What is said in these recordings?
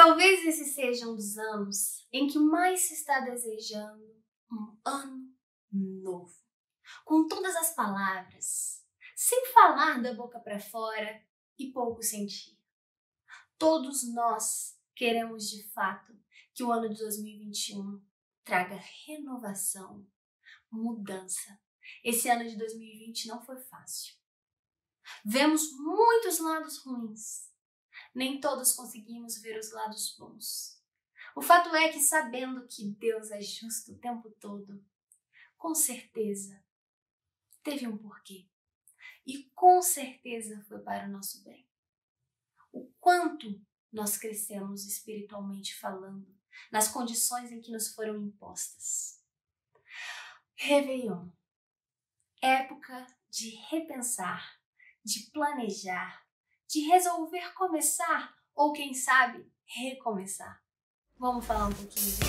Talvez esse seja um dos anos em que mais se está desejando um ano novo, com todas as palavras, sem falar da boca para fora e pouco sentir. Todos nós queremos de fato que o ano de 2021 traga renovação, mudança. Esse ano de 2020 não foi fácil. Vemos muitos lados ruins. Nem todos conseguimos ver os lados bons. O fato é que, sabendo que Deus é justo o tempo todo, com certeza teve um porquê. E com certeza foi para o nosso bem. O quanto nós crescemos espiritualmente falando, nas condições em que nos foram impostas. Réveillon. Época de repensar, de planejar, de resolver começar ou, quem sabe, recomeçar. Vamos falar um pouquinho disso.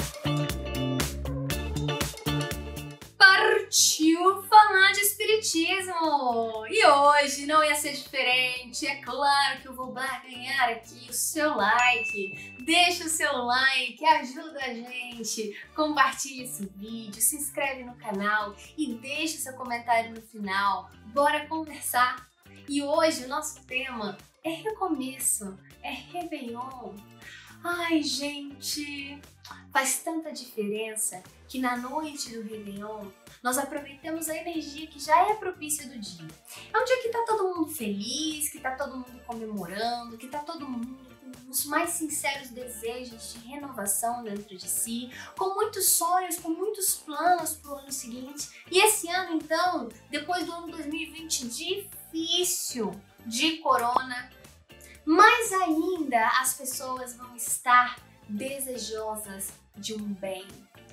Partiu falar de espiritismo! E hoje não ia ser diferente. É claro que eu vou ganhar aqui o seu like. Deixa o seu like, ajuda a gente. Compartilha esse vídeo, se inscreve no canal e deixa o seu comentário no final. Bora conversar! E hoje o nosso tema é recomeço, é Réveillon. Ai, gente, faz tanta diferença que na noite do Réveillon nós aproveitamos a energia que já é propícia do dia. É um dia que tá todo mundo feliz, que tá todo mundo comemorando, que tá todo mundo com os mais sinceros desejos de renovação dentro de si, com muitos sonhos, com muitos planos pro ano seguinte. E esse ano, então, depois do ano 2020 difícil de corona, mais ainda as pessoas vão estar desejosas de um bem.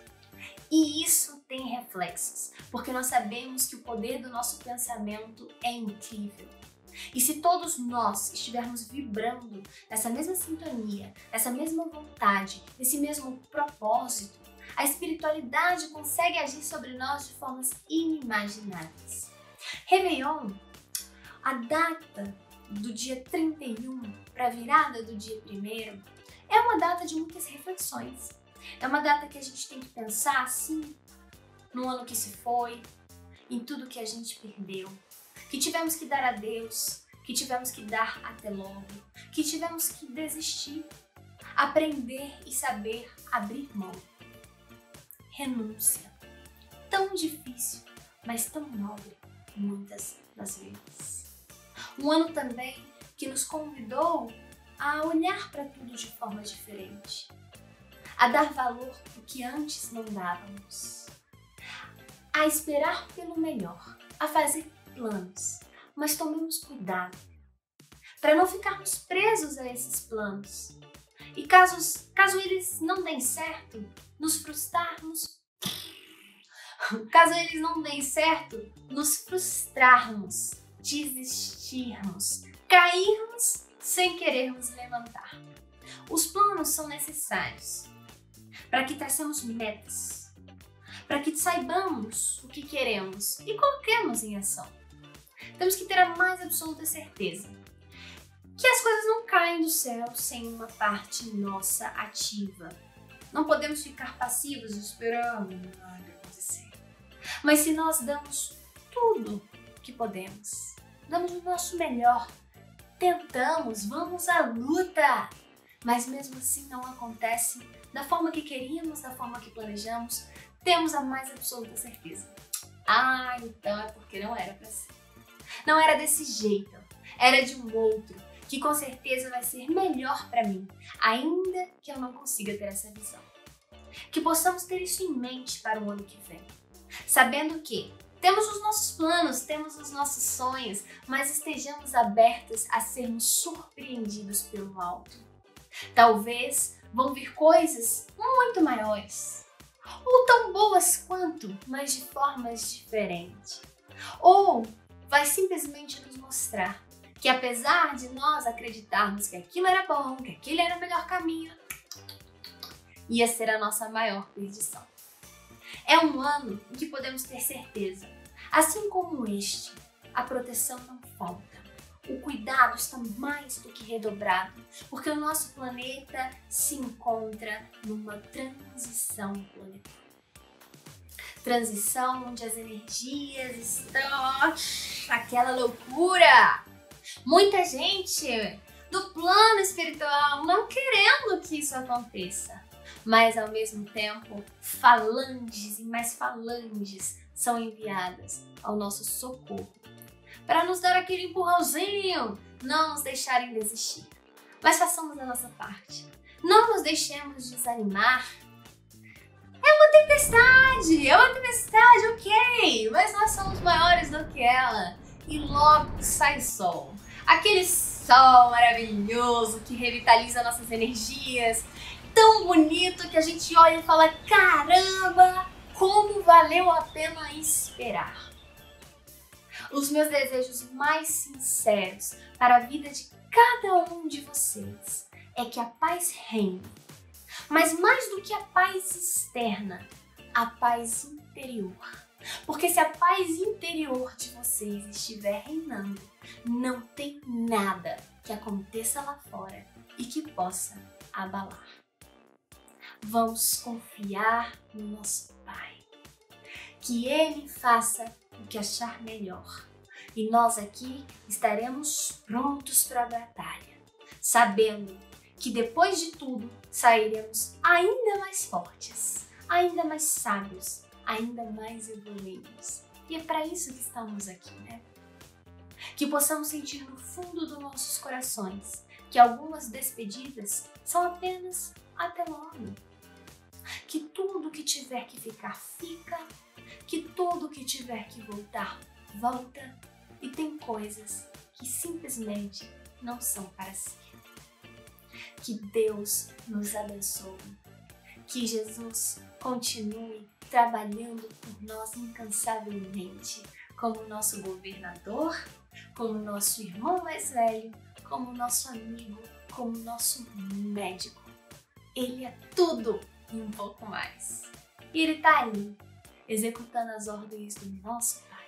E isso tem reflexos, porque nós sabemos que o poder do nosso pensamento é incrível. E se todos nós estivermos vibrando nessa mesma sintonia, nessa mesma vontade, nesse mesmo propósito, a espiritualidade consegue agir sobre nós de formas inimagináveis. Réveillon, a data do dia 31 para a virada do dia 1º, é uma data de muitas reflexões. É uma data que a gente tem que pensar, assim, no ano que se foi, em tudo que a gente perdeu, que tivemos que dar adeus, que tivemos que dar até logo, que tivemos que desistir, aprender e saber abrir mão. Renúncia. Tão difícil, mas tão nobre, muitas das vezes. Um ano também que nos convidou a olhar para tudo de forma diferente, a dar valor para o que antes não dávamos, a esperar pelo melhor, a fazer planos, mas tomemos cuidado para não ficarmos presos a esses planos e caso eles não deem certo, nos frustrarmos. Caso eles não deem certo, nos frustrarmos, desistirmos, cairmos sem querermos levantar. Os planos são necessários para que traçemos metas, para que saibamos o que queremos e coloquemos em ação. Temos que ter a mais absoluta certeza que as coisas não caem do céu sem uma parte nossa ativa. Não podemos ficar passivos esperando nada acontecer. Mas se nós damos tudo que podemos, damos o nosso melhor, tentamos, vamos à luta, mas mesmo assim não acontece da forma que queríamos, da forma que planejamos, temos a mais absoluta certeza. Ah, então é porque não era pra ser. Não era desse jeito, era de um outro, que com certeza vai ser melhor pra mim, ainda que eu não consiga ter essa visão. Que possamos ter isso em mente para o ano que vem, sabendo que temos os nossos planos, temos os nossos sonhos, mas estejamos abertos a sermos surpreendidos pelo alto. Talvez vão vir coisas muito maiores, ou tão boas quanto, mas de formas diferentes. Ou vai simplesmente nos mostrar que apesar de nós acreditarmos que aquilo era bom, que aquele era o melhor caminho, ia ser a nossa maior perdição. É um ano em que podemos ter certeza, assim como este, a proteção não falta, o cuidado está mais do que redobrado, porque o nosso planeta se encontra numa transição planetária. Transição onde as energias estão aquela loucura. Muita gente do plano espiritual não querendo que isso aconteça, mas ao mesmo tempo falanges e mais falanges são enviadas ao nosso socorro para nos dar aquele empurrãozinho, não nos deixarem desistir. Mas façamos a nossa parte. Não nos deixemos desanimar. É uma tempestade, ok, mas nós somos maiores do que ela. E logo sai sol. Aquele sol maravilhoso que revitaliza nossas energias. Tão bonito que a gente olha e fala, caramba, como valeu a pena esperar. Os meus desejos mais sinceros para a vida de cada um de vocês é que a paz reine. Mas mais do que a paz externa, a paz interior. Porque se a paz interior de vocês estiver reinando, não tem nada que aconteça lá fora e que possa abalar. Vamos confiar no nosso Pai. Que Ele faça o que achar melhor. E nós aqui estaremos prontos para a batalha, sabendo que depois de tudo sairemos ainda mais fortes, ainda mais sábios, ainda mais evoluídos. E é para isso que estamos aqui, né? Que possamos sentir no fundo dos nossos corações que algumas despedidas são apenas até logo. Que tudo que tiver que ficar, fica. Que tudo que tiver que voltar, volta. E tem coisas que simplesmente não são para si. Que Deus nos abençoe. Que Jesus continue trabalhando por nós incansavelmente, como nosso governador, como nosso irmão mais velho, como nosso amigo, como nosso médico. Ele é tudo e um pouco mais. E Ele está ali, executando as ordens do nosso Pai.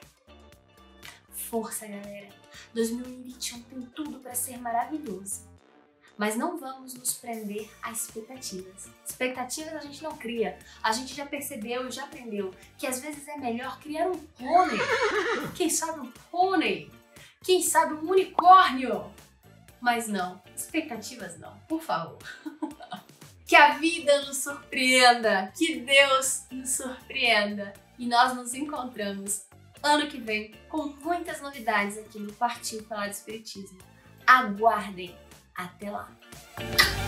Força, galera! 2021 tem tudo para ser maravilhoso. Mas não vamos nos prender a expectativas. Expectativas a gente não cria. A gente já percebeu e já aprendeu que às vezes é melhor criar um pônei. Quem sabe um pônei? Quem sabe um unicórnio? Mas não, expectativas não, por favor. Que a vida nos surpreenda, que Deus nos surpreenda. E nós nos encontramos ano que vem com muitas novidades aqui no Partiu Falar de Espiritismo. Aguardem! Até lá!